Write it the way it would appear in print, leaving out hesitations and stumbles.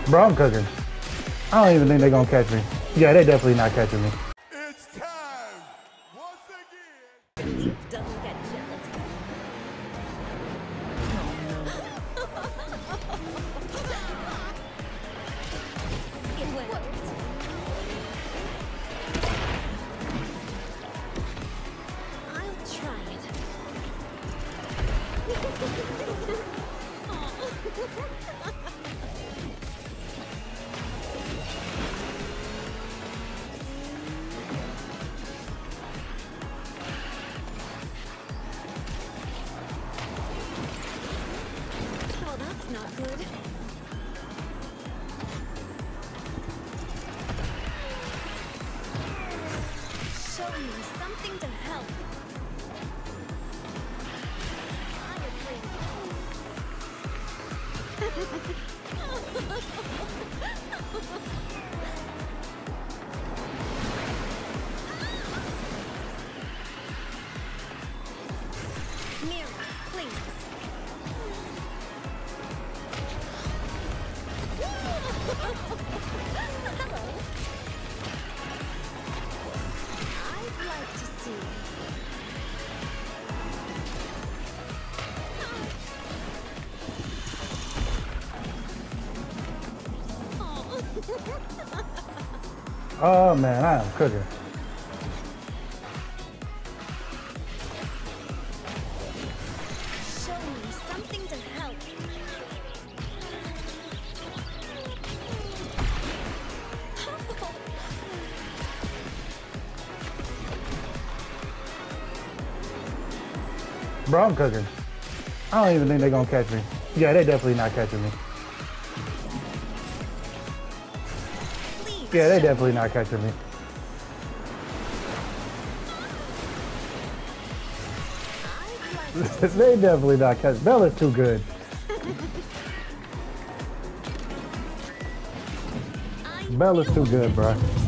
Bro, I'm cooking. I don't even think they're gonna catch me. Yeah, they definitely not catching me. It's time once again. Doesn't get jealous. It worked. I'll try it. Oh, that's not good. Show me something to help. Fire Mirror, please. Hello. I'd like to see. Oh man, I am cooking. Show me something to help. Bro, I'm cooking. I don't even think they're gonna catch me. Yeah, they definitely not catching me. Please. Yeah, they definitely not catching me. I'd like to They definitely not catching. Bella's too good. I'm Bella's too good, bro.